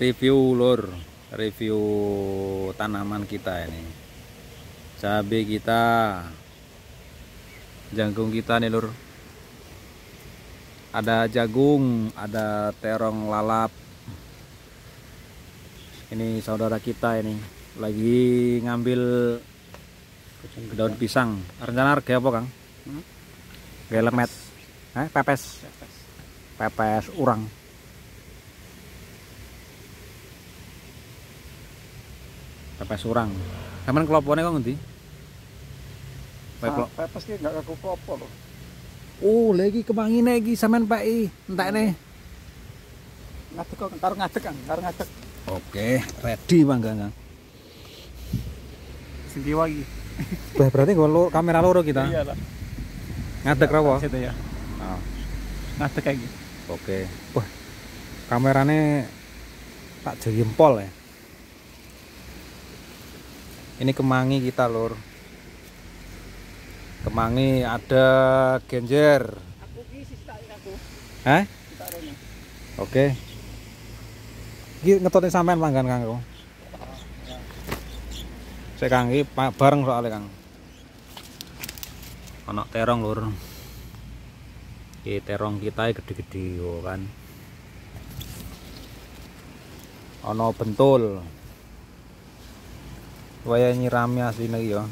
Review lur, review tanaman kita ini. Cabai kita, jagung kita nih lur. Ada jagung, ada terong lalap. Ini saudara kita ini lagi ngambil daun pisang. Rencana harga apa Kang? Gelemet, pepes, pepes urang. Pepes urang. Sampeyan kelopone kok ngendi? Pepes ki enggak kaku klopo lho. Oh, lagi kemangine iki sampean peki. Entekne. Ngadeg kok karo ngadeg Kang, karo ngadeg. Oke, ready mangga Kang. Sing kiwa iki. Berarti nggo kamera loro kita. Iya lah. Ngadeg rawo. Situ ya. Oh. Ngadeg kayak gitu. Oke. Wah. Kamerane tak jempol ya. Ini kemangi kita lur. Kemangi ada genjer. Aku ki sisa aku. Hah? Sisa rene. Oke. Iki ngetone sampean manggan Kang. Sik Kang iki bareng soalnya Kang. Ana terong lur. Iki terong kita gede-gede yo kan. Ana bentul. Waya nyirami asline iki ya.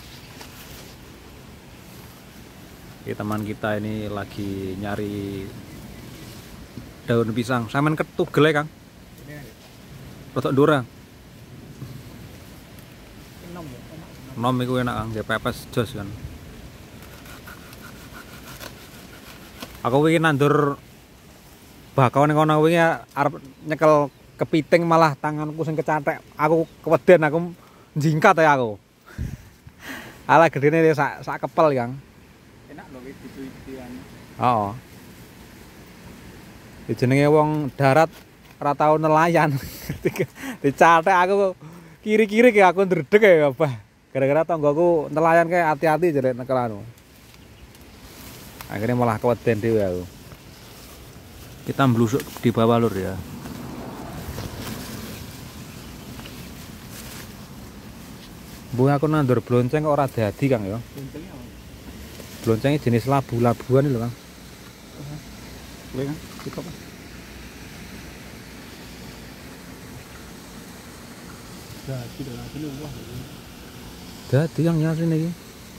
Ini teman kita ini lagi nyari daun pisang. Sampean ketugel ya, Kang? Rotok ndura. Nom iku enak Kang, nggih pepes jos kan. Aku wingi nandur bakau ning kono wingi arep nyekel kepiting malah tanganku sing kecathek. Aku keweden aku jingkat ya aku. Ala gedene sak kepel, Kang. Enak lho iki dicucian. Oh. Jenenge wong darat ora tau nelayan. Dicathek aku kiri-kiri ki aku ndredeg ya, Bah. Gara-gara tanggoku nelayan kayak hati-hati jelek nekel anu. Akhirnya malah keweden dhewe aku. Kita mblusuk di bawah lur ya. Bu aku nandur blonceng kok ora dadi Kang ya. Boncengnya apa? Bloncengnya jenis labu-labuan lho Kang. Boleh Kang? Cukup Pak. Dadi lho, ini wah. Dadi yang nyasin iki.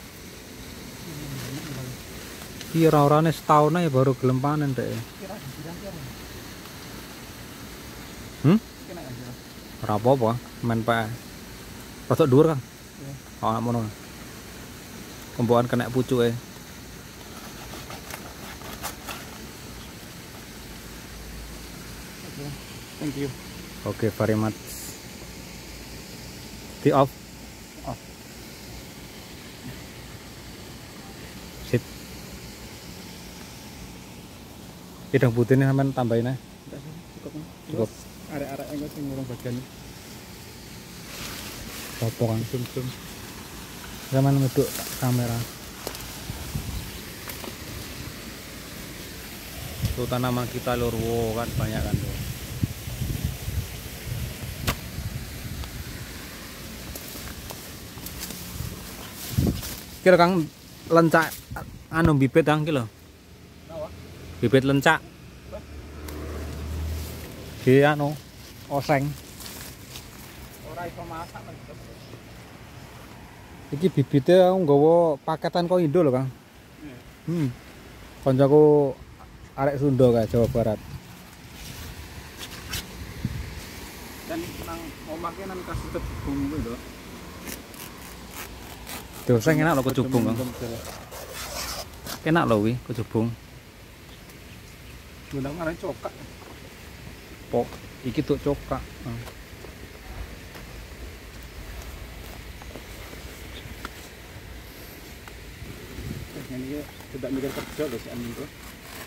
Iki ora-orane setahun ae baru gelem panen dek. Kira kira. Kena aja. Ora apa-apa, men pae. Rodok dhuwur Kang. Oh, ngono. Kembokan kena pucuke. Oke. Thank you. Oke, very much. Di off. Off. Sip. Idang putih ini sampean tambahin ae. Cukup. Cukup. Arek-arek engko sing ngurung bagian. Apa Kang? Zoom. Sampean meduk kamera. Tuh tanaman kita lur, wow, kan banyak kan tuh. Kira Kang lencak anu bibit Kang ki lho. Napa? Bibit lencak. Di anu oseng. Ora iso masak men. Iki bibitnya aku nggawa paketan kok Indo lho Kang. Koncoku arek Sunda kae Jawa Barat. Dan nang omahke nang kasih tebung kuwi lho. Doseng enak lho kecubung Kang. Enak lho kuwi kecubung. Gula ngarep cokak. Pok iki tuk cokak. Ini tidak mikir kerja loh si Amin tuh.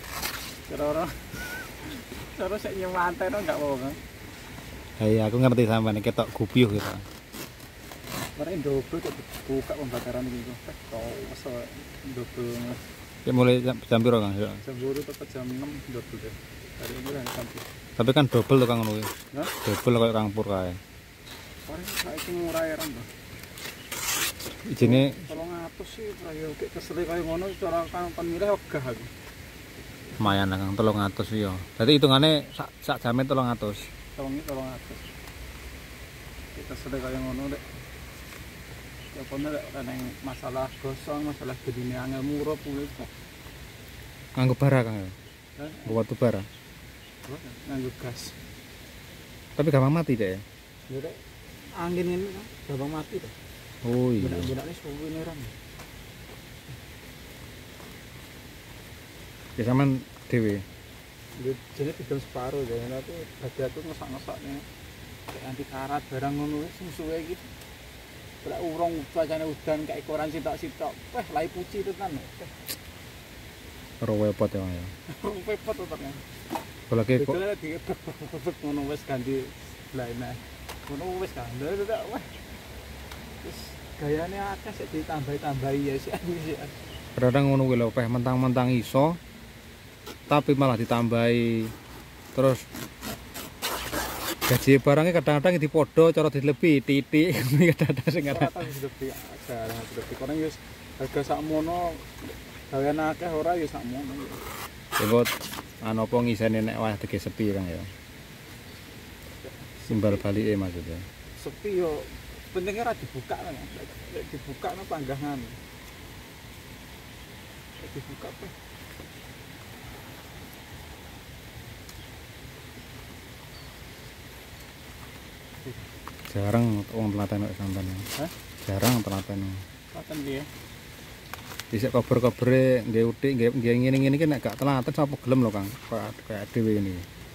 Cara saya nyemantai no nggak mau kan? Iya, aku ngerti sampean ketok gupiuh gitu. Kemarin double tuh buka pembakaran gitu. Tahu masa double. Ya mulai jam piro Kang? Jam 2 tetap jam 6 double deh. Hari ini kan sampai. Tapi kan double tuh Kang ngono kuwi. Hah? Double koyo Kang Pur kae. Paling saiki murah ya Ram. Ijine 300 sih, yo kek kesel kaya ngono cara kan milih wegah aku. lumayan lah Kang 300 yo. Dadi hitungane sak jame 300. Tolongi 300. Kita sedek kaya ngono dek. Ya kono lek ana masalah gosong, masalah gedine angel murup kuwi kok. Nganggo bara Kang ya. Hah? Nganggo batu bara. Nganggo gas. Tapi gampang mati deh. Ya dek, angin ini kan gampang mati tuh. Oh iya. Benak-benaknya suwi ini Ram. Ya sampean dhewe. Jadi tidak separuh deh, tapi bagi aku ngesak-ngesaknya kayak anti karat barang ngono wis suwe iki. Lek urung cuacane udan kayak koran sitok-sitok, weh lai puci tenan. Ora repot ya. Ya. Repot to tenan. Apalagi kok Betul di ngono wis ganti lainnya. Ngono wis kan. Ndak weh. Terus gayane akeh sik ditambahi-tambahi ya sik. kadang ngono kuwi lho, peh mentang-mentang iso tapi malah ditambahi. Terus gaji barangnya kadang-kadang dipodo cara dilebih titik kadang-kadang sing ada. Lebih jarang lebih kono wis harga sakmono gawean akeh ora ya sakmono. Sebut anu apa ngisene nek wah dege sepi Kang ya. Simbal balike maksudnya. Sepi yo pentingnya ora dibuka kan. Lek dibuka no panggangan. Lek dibuka apa? Jarang wong telaten kok sampean. Hah? Jarang telaten. Katen piye? Dhisik kober-kobere nggih utik nggih ngene-ngene iki nek gak telaten sapa gelem lho Kang. Kayak dhewe ini.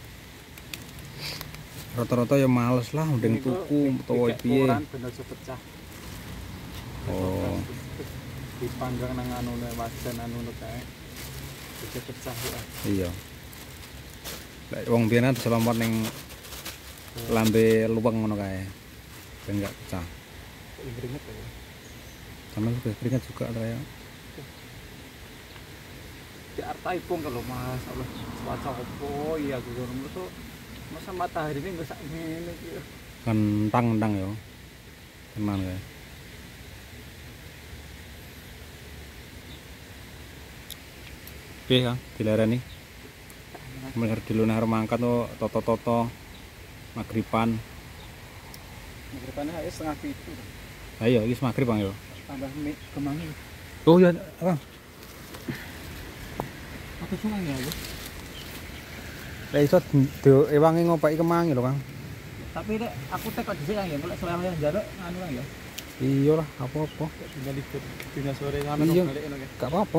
Rata-rata ya males lah mending tuku utawa piye. Koran bener pecah. Oh. Dipanggang nang anune wajan anune kae. Bisa pecah ya. Iya. Lek wong biyen diselomot ning lambe luweng ngono kae. Ben enggak pecah. Keringet ya. Sama juga keringat juga lah ya. Di artaipun kalau Mas Allah cuaca opo iya aku ngono tuh. Masa matahari ini nggak sak ngene iki. Kentang-kentang ya. Tenan ya. Oke Kang, dilarani. Melihat dulu nahar mangkat tuh toto-toto magriban. Magriban ae setengah 7. Ayo iki magrib Bang yo. Tambah mie kemangi. Oh iya, Bang. Aku cuma ya. Lah iso ewange ngopeki kemangi lho, Kang. Tapi nek aku tek kok dhisik Kang ya, golek selama njaluk anu Kang ya. Iya lah, apa-apa. Tinggal ikut dina sore sampe Iya. balik ngono Gak apa-apa.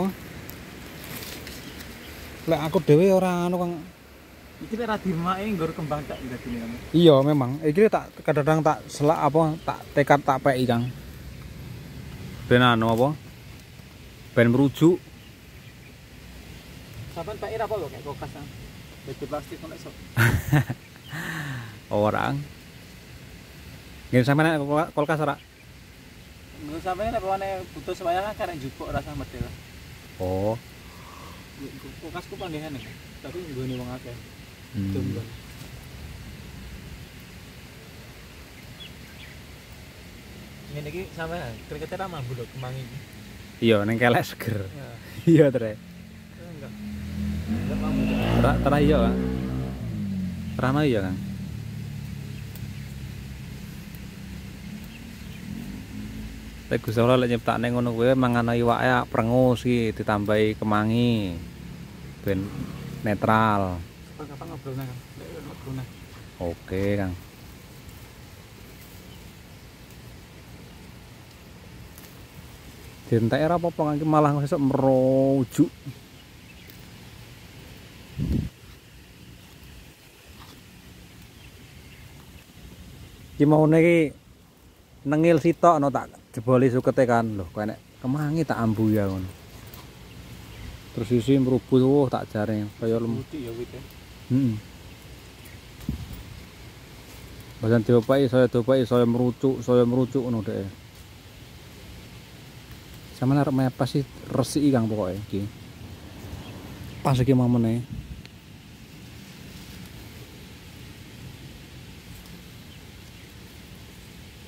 Lek aku dhewe ora anu Kang. iki nek ra dimake nggur kembang tak dadi ngono. Iya memang, iki tak kadang tak selak apa tak tekad tak peki Kang. Ben anu apa? Ben merujuk. Sampeyan peki apa lho kayak kulkas Kang. Bagi plastik kok iso. Orang. Nggih sampeyan kulkas ora? Menurut sampeyan nek wane butuh semaya kan karek njupuk rasa medel. Oh. Kulkasku panggihan ya. Tapi nggone wong akeh. Hmm. Tunggu. Ngene iki sampeyan keringetnya ra mambu lho kemangi iki. Iya, ning kelek seger. Ya. Iya, Tre. Enggak. Enggak mambu. Ora iya, Kang. Rano iya, Kang. Lek Gusti Allah lek nyiptakne ngono kuwi mangan iwake prengus iki ditambahi kemangi. Ben netral. Kapan ngobrolnya Kang? Lek ngobrolnya. Oke, Kang. Dientek ora apa-apa Kang, iki malah sesuk merujuk. Iki maune iki nengil sitok no tak jeboli sukete kan. Loh, kok enek kemangi tak ambu ya ngono. Terus isi mrubuh tak jaring kaya lem. Putih ya wit ya. Heeh. Basan diopai saya merucuk ngono dhek. Sampeyan arep mepes sih resiki Kang pokoke iki. Pas iki momene.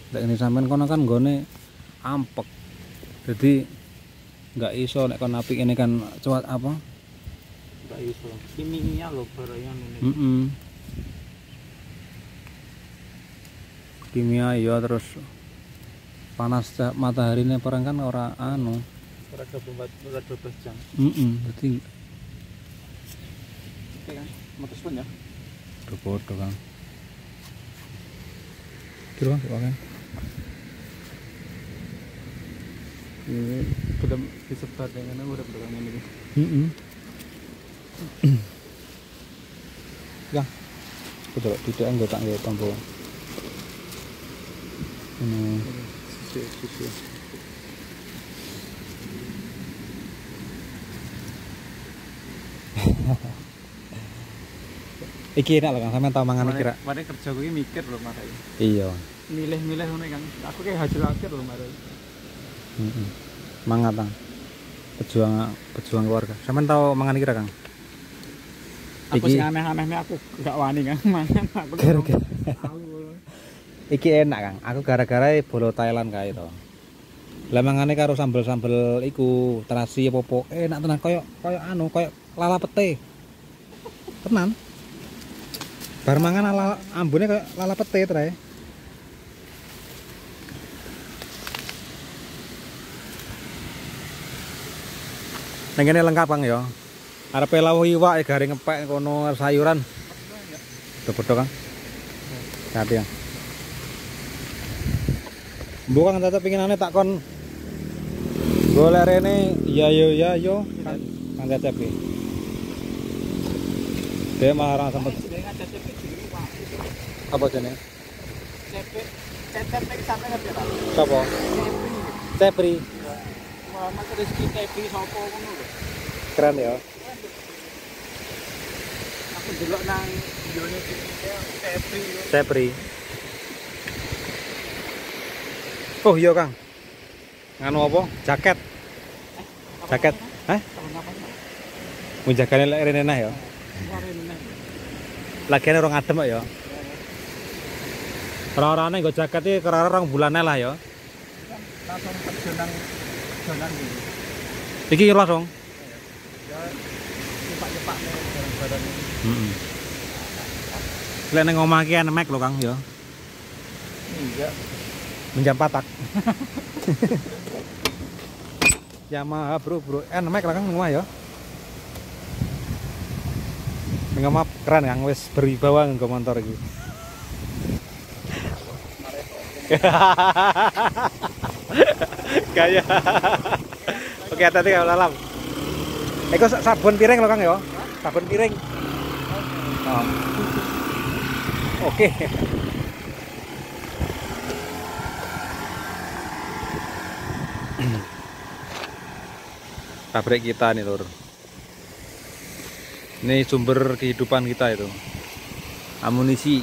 Lek ngene sampean kono kan nggone ampek. Jadi nggak iso nek kon apik ini kan cuat apa? Enggak iso. Kimia lho barangan ini. Kimia ya terus panas matahari ini perang kan ora anu. Ora 12 jam. Berarti Oke kan. Motor pun ya. bodoh kan. Kira kan. Ini belum disebar dengan udah belakang ini. Ya. Betul, tidak anggota tombol. Ini Sisi. iki enak lho Kang, sampean tau mangan iki ra? Mari kerja kuwi mikir lho makanya. Iya. Milih-milih ngono kan. Aku kayak hasil akhir lho mari. Mangan Kang. Pejuang keluarga. Sampean tau mangan iki ra Kang? Aku sing aneh-aneh aku gak wani kan mangan aku. Iki enak Kang. Aku gara-gara bolo Thailand kae to. Lah mangane karo sambel-sambel iku, terasi apa-apa. Enak tenan koyo anu, koyo lala pete. Tenan. Bar mangan ambune koyo lala pete trae. Nang kene lengkap Kang ya. Arepe lawuh iwak garing ngepek kono sayuran. Bedo Kang. Hati ya. Mbok Kang tetep pinginane tak kon golek rene iya yo Kang Cecep iki. Dia malah sempet apa jenenge? Cecep iki sampe ngerti ta? Sapa? Cepri. Muhammad Rizky Cepri sapa ngono lho. Keren ya. Aku delok nang videone Cepri. Cepri. Oh iya Kang. Nganu apa? Jaket. Jaket. Hah? Mun jagane lek rene nah ya. Lagian orang adem kok ya. Ora-orane nggo jaket iki kira-kira 2 bulan lah ya. Langsung perjalanan jalan iki. Iki langsung. Ya cepak-cepak barang-barang ini. Lek nang omah iki enek lho Kang ya. Iya. Menjam patak. Yamaha bro, enek lah Kang omah ya. Ning omah keren Kang, wis berwibawa nggo motor iki. Gaya. Oke, hati-hati kalau dalam. Eko sabun piring loh Kang ya. Sabun piring. Oh. Oke. Pabrik kita nih Lur. Ini sumber kehidupan kita itu. Amunisi.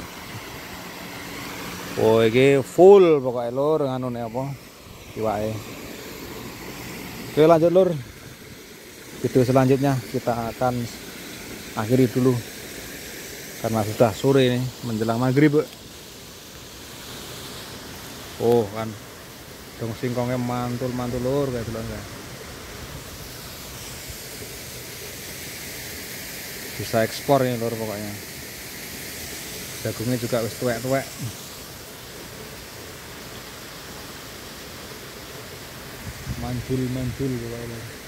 Oh, ini full pokoknya Lur, nganune apa? Iwake. Oke, lanjut Lur. Video selanjutnya kita akan akhiri dulu karena sudah sore ini menjelang maghrib. Oh kan, dong singkongnya mantul Lur kayak dulu enggak. Bisa ekspor ini Lur pokoknya. Jagungnya juga wis tuwek-tuwek. Manjul pokoknya.